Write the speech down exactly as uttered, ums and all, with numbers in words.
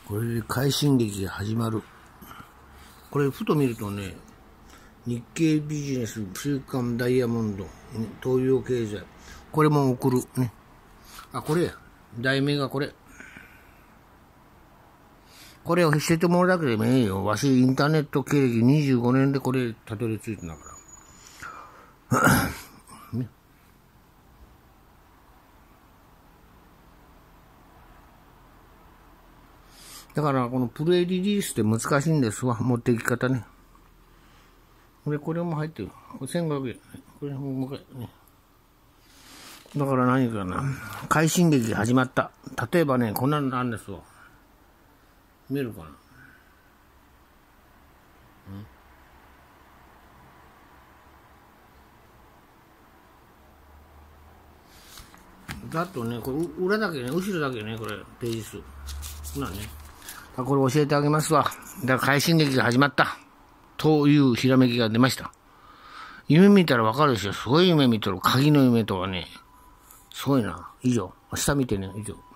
これで快進撃が始まる。これふと見るとね、日経ビジネス、週刊ダイヤモンド、東洋経済、これも送るね。あ、これや。題名がこれ。これを教えてもらうだけでもええよ。わしインターネット経歴にじゅうごねんでこれたどり着いてんだから。ね、だからこのプレイリリースって難しいんですわ。持っていき方ね。これ、これも入ってる。これせんごひゃくえん。これももう一回ね。だから何かな。快進撃始まった。例えばね、こんなのなんですわ。見えるかな。だとね、これ裏だけね、後ろだけね、これ、ページ数。ほなね。これ教えてあげますわ。だから快進撃が始まった。というひらめきが出ました。夢見たらわかるでしょ。すごい夢見とる。鍵の夢とはね。すごいな。以上。下見てね、以上。